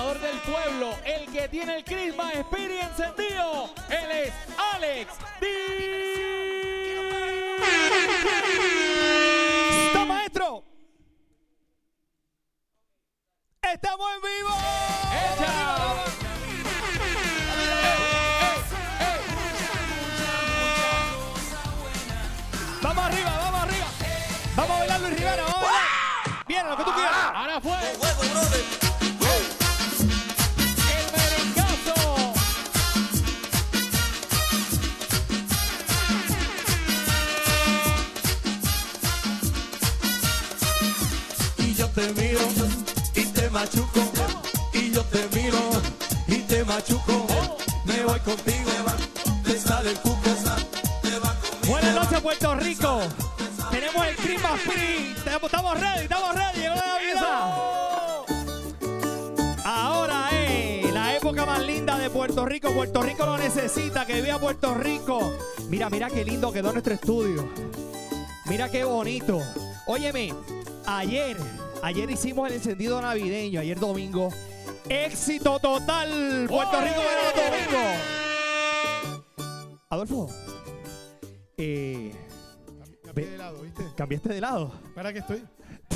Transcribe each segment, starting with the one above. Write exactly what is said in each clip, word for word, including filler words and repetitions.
animador del pueblo, el que tiene el Christmas Spirit encendido. Él es Alex D. ¡Está, maestro! ¡Estamos en vivo! ¡Echa! ¡Vamos arriba, vamos arriba! ¡Vamos a bailar, Luis Rivera! ¡Vamos a bailar! ¡Bien, lo que tú quieras! ¡Ahora fue! ¡El merengazo! Y yo te miro y te machuco, y yo te miro y te machuco. Me voy contigo, te sale el cuco. Buenas noches, Puerto Rico. Tenemos el Christmas Spirit. Estamos ready, estamos ready. Llegó la Navidad. Ahora es la época más linda de Puerto Rico. Puerto Rico lo necesita, que viva Puerto Rico. Mira, mira qué lindo quedó nuestro estudio. Mira qué bonito. Óyeme, ayer, ayer hicimos el encendido navideño, ayer domingo. Éxito total. Puerto Rico ganó domingo. Adolfo. Eh, Cambié de lado, ¿viste? ¿Cambiaste de lado? ¿Para qué estoy?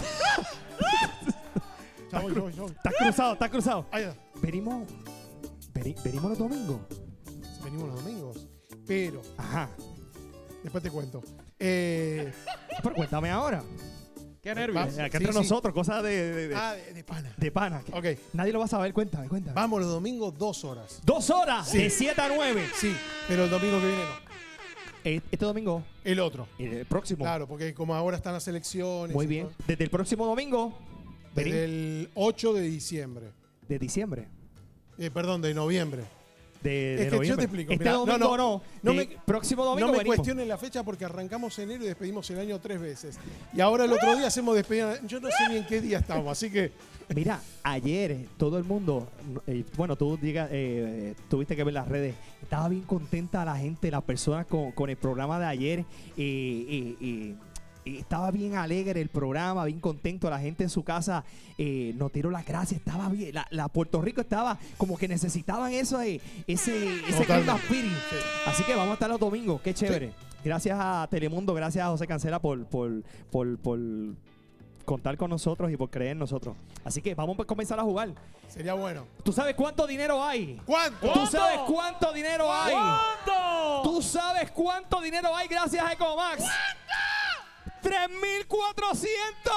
Chao, chao, chao. Estás cruzado, estás cruzado. Ahí está. Venimos, veni- venimos los domingos. Venimos los domingos. Pero, Ajá. después te cuento. Eh, Pero cuéntame ahora. ¡Qué nervios! Va- Acá Sí, entre sí. nosotros, cosas de, de, de, ah, de, de pana. de pana. Ok. Nadie lo va a saber, cuéntame, cuéntame. Vamos los domingos dos horas. Dos horas, Sí. de siete a nueve. Sí, pero el domingo que viene no. Eh, Este domingo, El otro. el próximo. Claro, porque como ahora están las elecciones. Muy y bien. todo, Desde el próximo domingo, Desde vení- el ocho de diciembre. de diciembre. Eh, perdón, de noviembre. De, de Es que yo noviembre. te explico, Este mirá, domingo no, no. no, no de me- próximo domingo No me venimos. cuestionen la fecha porque arrancamos enero y despedimos el año tres veces. Y ahora el otro día hacemos despedida. Yo no sé ni en qué día estamos, así que Mira, ayer eh, todo el mundo, eh, bueno, tú diga, eh, tuviste que ver las redes, estaba bien contenta la gente, las personas con, con el programa de ayer, eh, eh, eh, eh, estaba bien alegre el programa, bien contento, la gente en su casa eh, nos tiró las gracias, estaba bien, la, la Puerto Rico estaba como que necesitaban eso, eh, ese, ese Totalmente. Christmas spirit. Sí. Así que vamos a estar los domingos, qué chévere. Gracias a Telemundo, gracias a José Cancela por, por, por, por contar con nosotros y por creer en nosotros. Así que vamos a comenzar a jugar. sería bueno. ¿Tú sabes cuánto dinero hay? ¿Cuánto? ¿Tú sabes cuánto dinero hay? ¿Cuánto? ¿Tú sabes cuánto dinero hay gracias a Ecomax? ¿Cuánto? ¡tres mil cuatrocientos!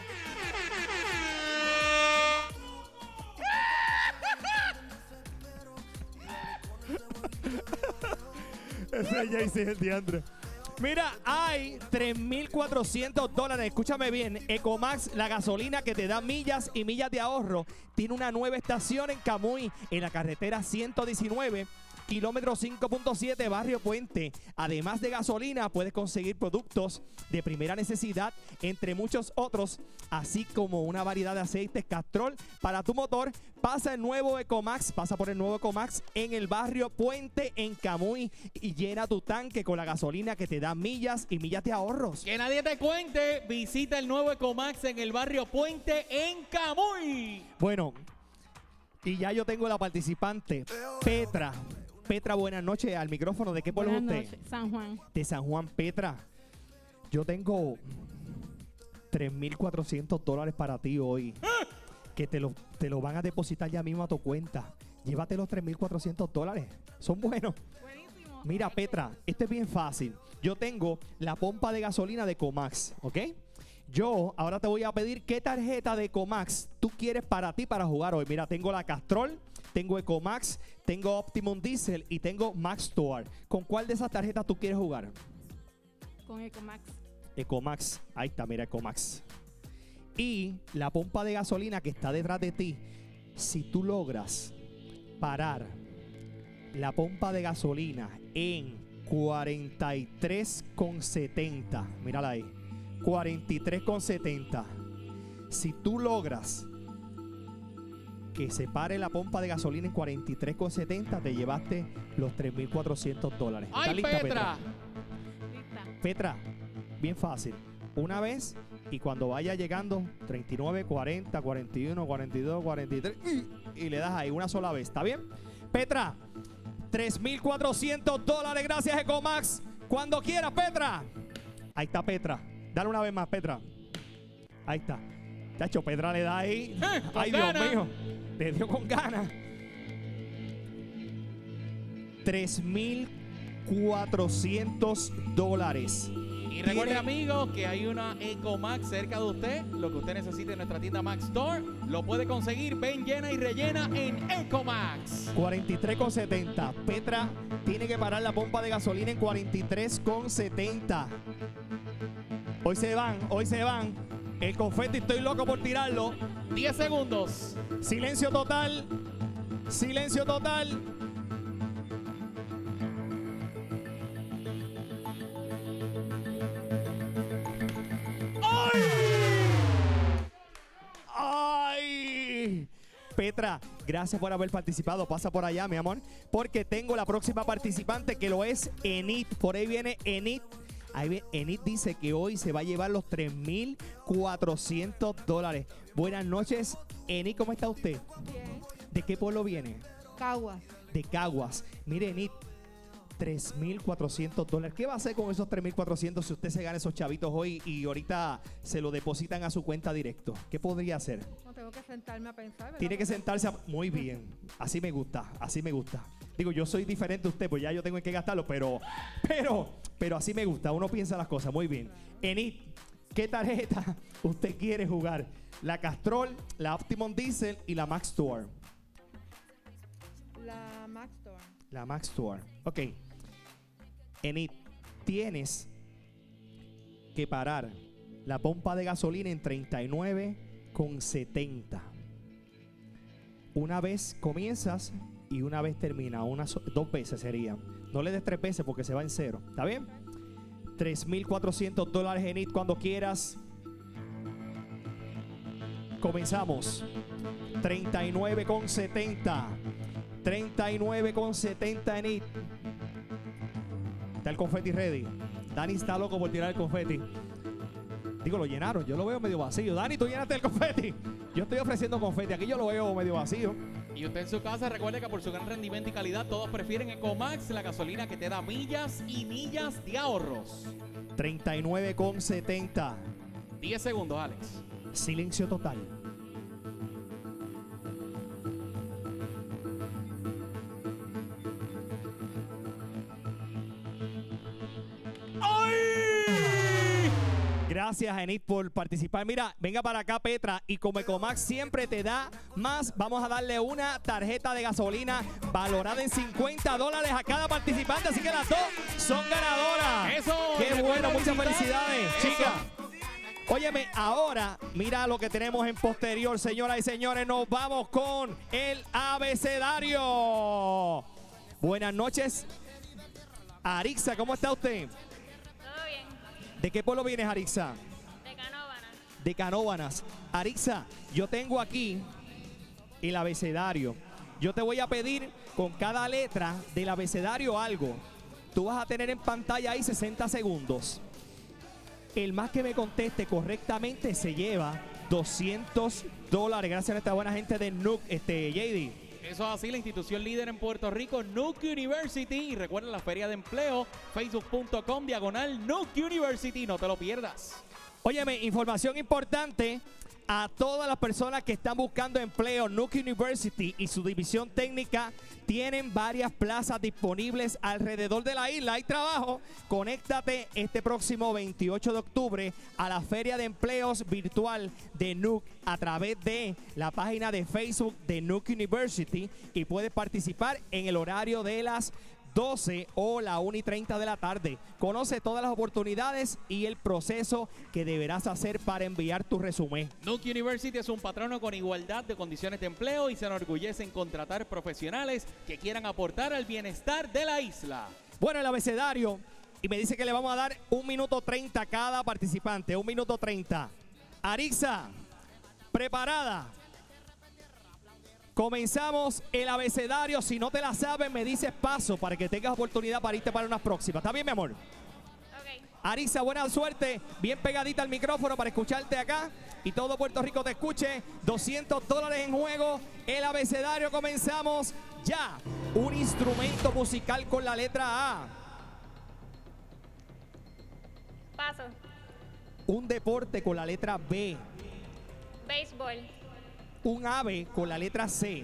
Ese es Jaycee, el diandre. Mira, hay tres mil cuatrocientos dólares. Escúchame bien. Ecomax, la gasolina que te da millas y millas de ahorro, tiene una nueva estación en Camuy, en la carretera ciento diecinueve, kilómetro cinco punto siete, Barrio Puente. Además de gasolina, puedes conseguir productos de primera necesidad, entre muchos otros, así como una variedad de aceites Castrol para tu motor. Pasa el nuevo Ecomax, pasa por el nuevo Ecomax en el Barrio Puente, en Camuy, y llena tu tanque con la gasolina que te da millas y millas de ahorros. Que nadie te cuente, visita el nuevo Ecomax en el Barrio Puente en Camuy. Bueno, y ya yo tengo la participante, Petra. Petra, buenas noches, al micrófono. ¿De qué pueblo es Buenas usted? noches, San Juan. De San Juan. Petra, yo tengo tres mil cuatrocientos dólares para ti hoy, que te lo, te lo van a depositar ya mismo a tu cuenta. Llévate los tres mil cuatrocientos dólares, son buenos. Buenísimo. Mira, Petra, esto es bien fácil. Yo tengo la pompa de gasolina de Ecomax, ¿ok? Yo ahora te voy a pedir qué tarjeta de Ecomax tú quieres para ti para jugar hoy. Mira, tengo la Castrol, tengo Ecomax, tengo Optimum Diesel y tengo Max Store. ¿Con cuál de esas tarjetas tú quieres jugar? Con Ecomax. Ecomax, ahí está, mira Ecomax. Y la pompa de gasolina que está detrás de ti, si tú logras parar la pompa de gasolina en cuarenta y tres con setenta, mírala ahí, cuarenta y tres con setenta. Si tú logras que se pare la pompa de gasolina en cuarenta y tres con setenta, te llevaste los tres mil cuatrocientos dólares. ¿Estás ¡Ay, lista, Petra! Lista. Petra, bien fácil. Una vez Y cuando vaya llegando, treinta y nueve, cuarenta, cuarenta y uno, cuarenta y dos, cuarenta y tres, y, y le das ahí una sola vez. ¿Está bien? Petra, tres mil cuatrocientos dólares. Gracias, Ecomax. Cuando quieras, Petra. Ahí está Petra. Dale una vez más, Petra. Ahí está. Chacho, Petra le da ahí. Eh, con Ay, Dios ganas. mío. Le dio con ganas. tres mil cuatrocientos dólares. Y recuerde, Tiene- amigos, que hay una Ecomax cerca de usted. Lo que usted necesite en nuestra tienda Max Store lo puede conseguir. Ven, llena y rellena en Ecomax. cuarenta y tres con setenta. Petra tiene que parar la pompa de gasolina en cuarenta y tres con setenta. Hoy se van, hoy se van. El confeti estoy loco por tirarlo. diez segundos. Silencio total. Silencio total. ¡Ay! Petra, gracias por haber participado. Pasa por allá, mi amor, porque tengo la próxima participante que lo es Enid. Por ahí viene Enid. Ahí viene, Enid dice que hoy se va a llevar los tres mil cuatrocientos dólares. Buenas noches, Enid, ¿cómo está usted? Bien. ¿De qué pueblo viene? Caguas. De Caguas. Mire, Enid, tres mil cuatrocientos dólares. ¿Qué va a hacer con esos tres mil cuatrocientos si usted se gana esos chavitos hoy y ahorita se lo depositan a su cuenta directo? ¿Qué podría hacer? No tengo que sentarme a pensar. ¿verdad? Tiene que Porque- sentarse a... Muy bien. Así me gusta, así me gusta. Digo, yo soy diferente a usted, pues ya yo tengo en qué gastarlo, pero, pero, pero así me gusta. Uno piensa las cosas. Muy bien. Enid, ¿qué tarjeta usted quiere jugar? La Castrol, la Optimum Diesel y la Max Store. La Max Store. La Max Store. Ok. Enid, tienes que parar la pompa de gasolina en treinta y nueve con setenta. Una vez comienzas y una vez termina. Una so- dos veces sería. No le des tres veces porque se va en cero. ¿Está bien? tres mil cuatrocientos dólares, Enid, cuando quieras. Comenzamos. treinta y nueve con setenta. treinta y nueve con setenta, Enid. Está el confeti ready. Dani está loco por tirar el confeti. Digo, lo llenaron. Yo lo veo medio vacío. Dani, tú llenaste el confeti. Yo estoy ofreciendo confeti. Aquí yo lo veo medio vacío. Y usted en su casa, recuerde que por su gran rendimiento y calidad, todos prefieren Ecomax, la gasolina que te da millas y millas de ahorros. treinta y nueve con setenta. diez segundos, Alex. Silencio total. ¡Ay! Gracias, Enid, por participar. Mira, venga para acá, Petra. Y como Ecomax siempre te da más, vamos a darle una tarjeta de gasolina valorada en cincuenta dólares a cada participante. Así que las dos son ganadoras. Eso, ¡Qué recuerda bueno! Muchas visitar. felicidades, Eso. chicas. Óyeme, ahora mira lo que tenemos en posterior, señoras y señores. Nos vamos con el abecedario. Buenas noches. Arixa, ¿cómo está usted? Todo bien, ¿De qué pueblo vienes, Arixa? de Canóvana. De Canóvanas. Arixa, yo tengo aquí el abecedario. Yo te voy a pedir con cada letra del abecedario algo. Tú vas a tener en pantalla ahí sesenta segundos. El más que me conteste correctamente se lleva doscientos dólares. Gracias a esta buena gente de Nuke, este, J D. Eso es así, la institución líder en Puerto Rico, Nuke University. Y recuerda la feria de empleo, facebook punto com, diagonal Nuke University. No te lo pierdas. Óyeme, información importante a todas las personas que están buscando empleo. Nuke University y su división técnica tienen varias plazas disponibles alrededor de la isla. Hay trabajo. Conéctate este próximo veintiocho de octubre a la Feria de Empleos Virtual de Nuke a través de la página de Facebook de Nuke University y puedes participar en el horario de las doce o la una y treinta de la tarde. Conoce todas las oportunidades y el proceso que deberás hacer para enviar tu resumen. Nuke University es un patrono con igualdad de condiciones de empleo y se enorgullece en contratar profesionales que quieran aportar al bienestar de la isla. Bueno, el abecedario, y me dice que le vamos a dar un minuto treinta a cada participante. Un minuto treinta. Arixa, ¿preparada? Comenzamos el abecedario. Si no te la sabes, me dices paso para que tengas oportunidad para irte para unas próximas. ¿Está bien, mi amor? Ok. Arixa, buena suerte. Bien pegadita al micrófono para escucharte acá. Y todo Puerto Rico te escuche. doscientos dólares en juego. El abecedario, comenzamos ya. Un instrumento musical con la letra A. Paso. Un deporte con la letra B. Béisbol. Un ave con la letra C.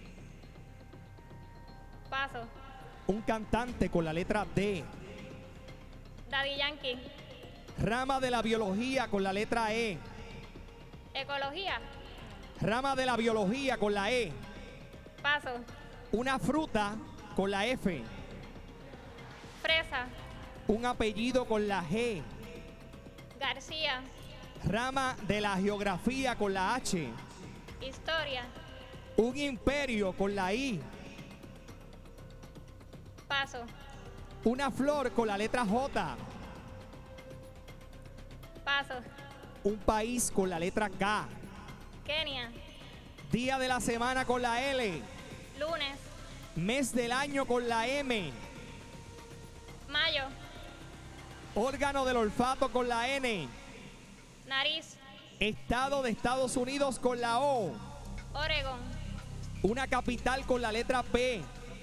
Paso. Un cantante con la letra D. Daddy Yankee. Rama de la biología con la letra E. Ecología. Rama de la biología con la E. Paso. Una fruta con la F. Fresa. Un apellido con la G. García. Rama de la geografía con la H. Historia. Un imperio con la I. Paso. Una flor con la letra J. Paso. Un país con la letra K. Kenia. Día de la semana con la L. Lunes. Mes del año con la M. Mayo. Órgano del olfato con la N. Nariz. Estado de Estados Unidos con la O. Oregon. Una capital con la letra P.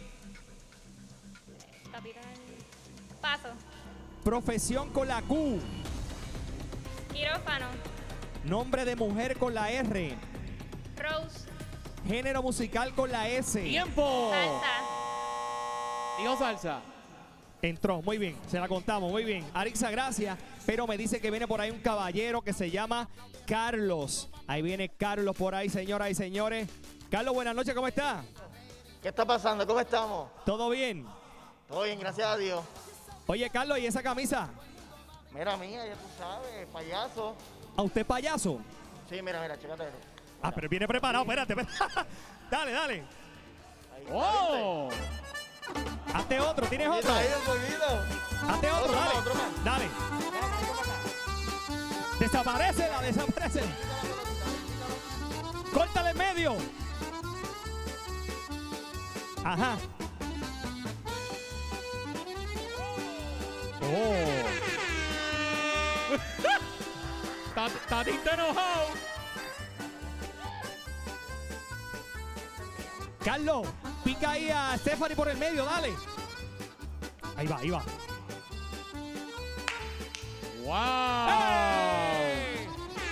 Capital. Paso. Profesión con la Q. Quirófano. Nombre de mujer con la R. Rose. Género musical con la S. ¡Tiempo! Salsa. Dijo salsa. Entró, muy bien, se la contamos, muy bien. Arixa, gracias, pero me dice que viene por ahí un caballero que se llama Carlos. Ahí viene Carlos por ahí, señoras y señores. Carlos, buenas noches, ¿cómo está? ¿Qué está pasando? ¿Cómo estamos? ¿Todo bien? Todo bien, gracias a Dios. Oye, Carlos, ¿y esa camisa? Mira, mía, ya tú sabes, payaso. ¿A usted payaso? Sí, mira, mira, chécate eso. Ah, pero viene preparado, espérate, espérate. Dale, dale. Ahí está, ¡Oh! Hazte otro, ¿tienes ¿viste? otro? Ahí un poquito. Hazte otro, Otro más, dale. otro más. Dale. Desaparecela, desaparece. Córtale en medio. Ajá. Oh. Tatito enojado. Carlos, pica ahí a Stephanie por el medio, dale. Ahí va, ahí va. ¡Wow! ¡Ey!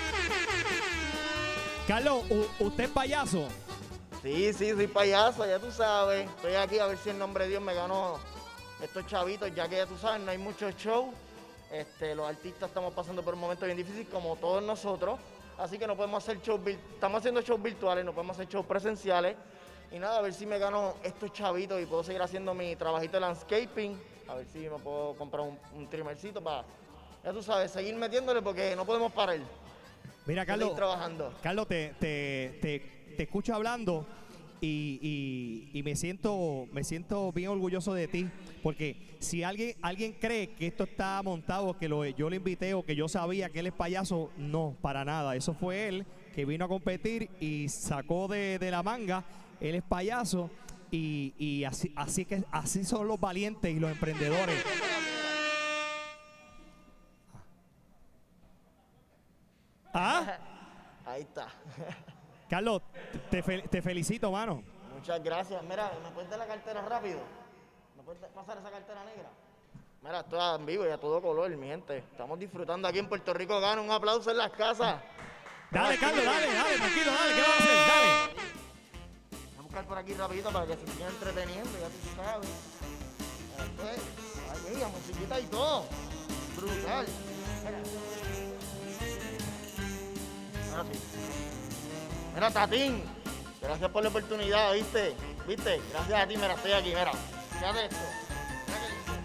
Carlos, u- ¿usted es payaso? Sí, sí, soy payaso, ya tú sabes. Estoy aquí a ver si en nombre de Dios me ganó estos chavitos, ya que ya tú sabes, no hay muchos shows. Este, los artistas estamos pasando por un momento bien difícil, como todos nosotros. Así que no podemos hacer shows, vir- estamos haciendo shows virtuales, no podemos hacer shows presenciales. Y nada, a ver si me gano estos chavitos y puedo seguir haciendo mi trabajito de landscaping. A ver si me puedo comprar un, un trimmercito para, ya tú sabes, seguir metiéndole porque no podemos parar. Mira, Seguir Carlos, trabajando. Carlos, te, te, te, te escucho hablando y, y- y me siento me siento bien orgulloso de ti, porque si alguien alguien cree que esto está montado, que lo, yo lo invité o que yo sabía que él es payaso, no, para nada. Eso fue él que vino a competir y sacó de, de la manga. Él es payaso y, y así, así que así son los valientes y los emprendedores. ¿Ah? Ahí está. Carlos, te, fel- te felicito, mano. Muchas gracias. Mira, ¿me puedes dar la cartera rápido? ¿Me puedes pasar esa cartera negra? Mira, esto es en vivo y a todo color, mi gente. Estamos disfrutando aquí en Puerto Rico. Gana un aplauso en las casas. Dale, Carlos, dale, dale, tranquilo, dale, ¿qué vas a hacer? Dale. Voy a buscar por aquí rapidito para que se sigan entreteniendo, ya tú sabes. Esto es, ay, mira, musiquita y todo. Brutal. Mira. Ahora sí. Mira, Tatín, gracias por la oportunidad, ¿viste? ¿Viste? Gracias a ti, mira, estoy aquí, mira. Fíjate esto. Mira qué lindo.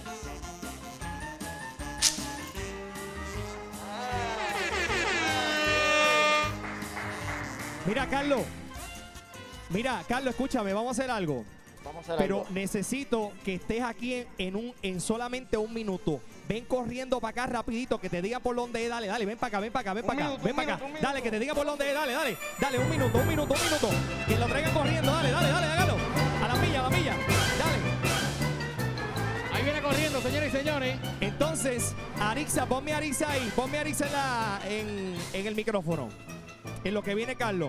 Mira, Carlos. Mira, Carlos, escúchame, vamos a hacer algo. Vamos a hacer Pero algo. necesito que estés aquí en, en un, en solamente un minuto. Ven corriendo para acá rapidito, que te diga por dónde es. Dale, dale, ven para acá, ven para acá, ven Un para acá. minuto, Ven un para acá. minuto, un Dale, minuto. que te diga por dónde es. Dale, dale. Dale, un minuto, un minuto, un minuto. Que lo traigan corriendo. Dale, dale, dale, hágalo. A la milla, a la milla. Dale. Ahí viene corriendo, señores y señores. Entonces, Arixa, ponme a Arixa ahí. Ponme a Arixa en, la- en, en el micrófono. En lo que viene Carlos.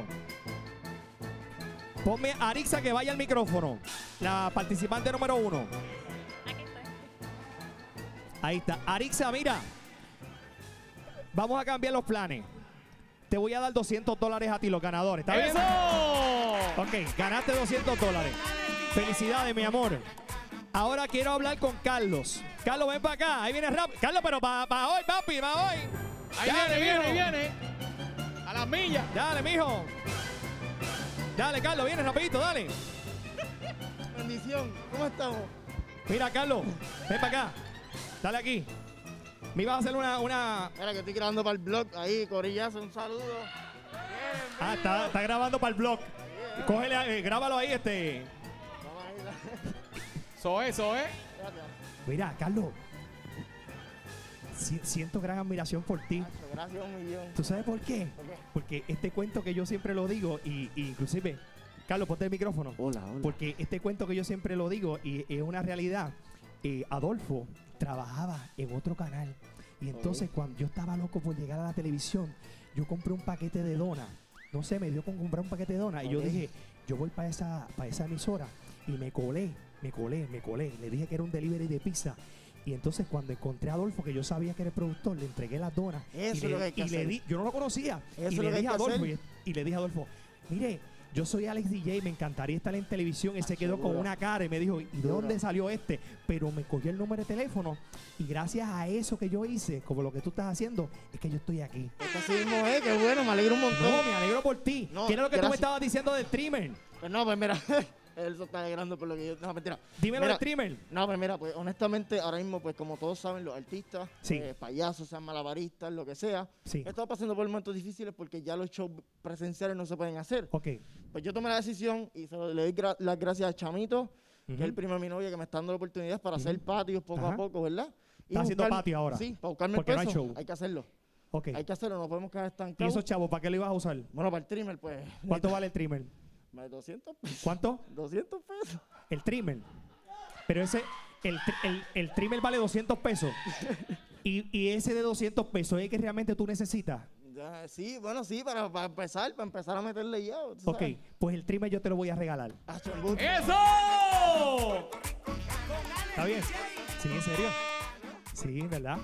Ponme a Arixa que vaya al micrófono. La participante número uno. Aquí estoy. Ahí está. Arixa, mira. Vamos a cambiar los planes. Te voy a dar doscientos dólares a ti, los ganadores. ¿Está bien? ¡Eso! Ok, ganaste doscientos dólares. Felicidades, mi amor. Ahora quiero hablar con Carlos. Carlos, ven para acá. Ahí viene rap. Carlos, pero para hoy, papi, para hoy. Ahí Dale, viene, viene, mijo. ahí viene. A las millas. Dale, mijo. Dale, Carlos, viene rapidito, dale. Bendición, ¿cómo estamos? Mira, Carlos, ven para acá. Dale aquí. Me ibas a hacer una... una... Mira que estoy grabando para el blog ahí, Corillazo, un saludo. Ah, está, está grabando para el blog. Cógele, eh, grábalo ahí, este... Vamos ahí, la- Eso es, eso es. Gracias. Mira, Carlos. si- Siento gran admiración por ti. Nacho, gracias un millón. ¿Tú sabes por qué? ¿Por qué? Porque este cuento que yo siempre lo digo, y, y inclusive, Carlos, ponte el micrófono. Hola, hola. Porque este cuento que yo siempre lo digo, y es una realidad. eh, Adolfo trabajaba en otro canal. Y entonces, cuando yo estaba loco por llegar a la televisión, yo compré un paquete de donas. No sé, me dio con comprar un paquete de donas. Y yo Ok. dije, yo voy para esa, para esa emisora. Y me colé, me colé, me colé. Le dije que era un delivery de pizza. Y entonces cuando encontré a Adolfo, que yo sabía que era el productor, le entregué las donas. Eso y es le, lo que hay que y le hacer. di, yo no lo conocía. Eso y es le lo que hay dije a que Adolfo, hacer. y, y le dije a Adolfo, mire, yo soy Alex D J, me encantaría estar en televisión. Él se quedó con Seguro. una cara y me dijo, ¿y de Seguro. dónde salió este? Pero me cogió el número de teléfono y gracias a eso que yo hice, como lo que tú estás haciendo, es que yo estoy aquí. Esto así mismo es, qué bueno, me alegro un montón. No, me alegro por ti. No, ¿Qué era lo que tú me gracias. estabas diciendo del streamer? Pues no, pues mira, él se está alegrando por lo que yo... No, mentira. Dímelo Mira, del streamer. No, pues mira, pues honestamente, ahora mismo, pues como todos saben, los artistas, Sí. eh, payasos, sean malabaristas, lo que sea, Sí. están pasando por momentos difíciles porque ya los shows presenciales no se pueden hacer. Ok. Pues yo tomé la decisión y se lo- le doy gra- las gracias a Chamito, que es el Ujú. primo de mi novia, que me está dando la oportunidad para Ujú. hacer patios poco Ajá. a poco, ¿verdad? Y Está haciendo buscar- patio ahora. Sí, para buscarme Porque el no hay peso, show. hay que hacerlo. Ok. Hay que hacerlo, no podemos quedar ¿Y estancados. esos chavos, para qué lo ibas a usar? Bueno, para el trimmer, pues... ¿Cuánto vale el trimmer? Más de doscientos pesos. ¿Cuánto? doscientos pesos. El trimmer. Pero ese, el, tri- el, el trimmer vale doscientos pesos. Y, y ese de doscientos pesos es el que realmente tú necesitas. Ya, sí, bueno, sí, para, para empezar, para empezar a meterle ya. ¿tú Ok, sabes? pues el trimmer yo te lo voy a regalar. Ah, chambut. ¡Eso! ¿Está bien? Sí, en serio. Sí, ¿verdad?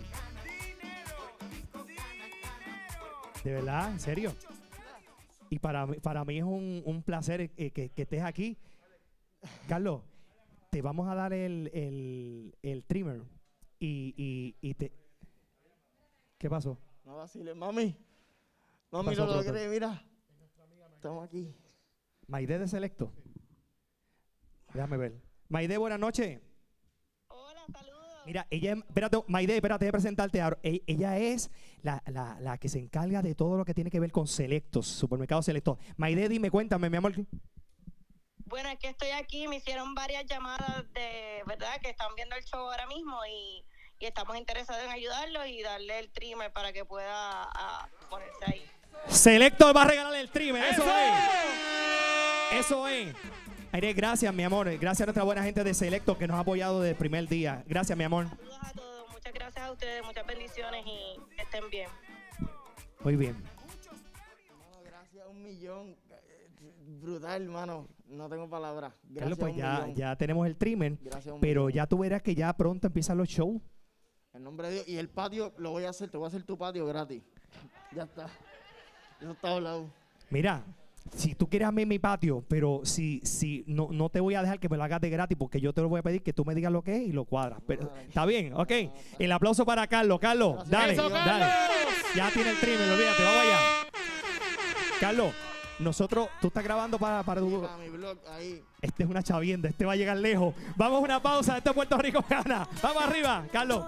De verdad, en serio. Y para, mí- para mí es un, un placer eh, que, que estés aquí. Carlos, te vamos a dar el, el, el trimmer. Y, y, y te... ¿Qué pasó? No vaciles, mami. Mami, pasó, lo productor? logré, mira. Estamos aquí. Maide de Selecto. Déjame ver. Maide, buenas noches. Hola, saludos. Mira, ella, es- espérate, Maide, espérate de presentarte. ahora. E- Ella es la, la, la que se encarga de todo lo que tiene que ver con Selectos, supermercados Selectos. Maide, dime, cuéntame, mi amor. Bueno, es que estoy aquí, me hicieron varias llamadas de, ¿verdad? Que están viendo el show ahora mismo y, y estamos interesados en ayudarlos y darle el trimmer para que pueda ah, ponerse ahí. Selectos va a regalar el trimmer, eso, ¡Eso! es. Eso es. Aire, gracias, mi amor. Gracias a nuestra buena gente de Selectos que nos ha apoyado desde el primer día. Gracias, mi amor. Saludos a todos, muchas gracias a ustedes, muchas bendiciones y que estén bien. Muy bien. Mano, gracias un millón. Eh, Brutal, hermano. No tengo palabras. Carlos, Gracias pues un ya, millón. ya tenemos el trimmer, Gracias un pero millón. ya tú verás que ya pronto empiezan los shows. En nombre de Dios. Y el patio lo voy a hacer. Te voy a hacer tu patio gratis. Ya está. Eso está hablado. Mira, si tú quieres a mí en mi patio, pero si, si no, no te voy a dejar que me lo hagas de gratis porque yo te lo voy a pedir que tú me digas lo que es y lo cuadras. Pero, Ay. ¿está bien? Ok. El aplauso para Carlos. Carlos, Gracias. dale, ¡Eso, dale. Carlos! Ya tiene el trimmer, olvídate, vamos allá. Carlos, nosotros, tú estás grabando para, para tu... Para mi blog ahí. Este es una chavienda, este va a llegar lejos. Vamos a una pausa, este es Puerto Rico gana. Vamos arriba, Carlos.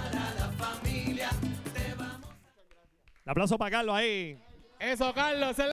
Un aplauso para Carlos ahí. Eso, Carlos.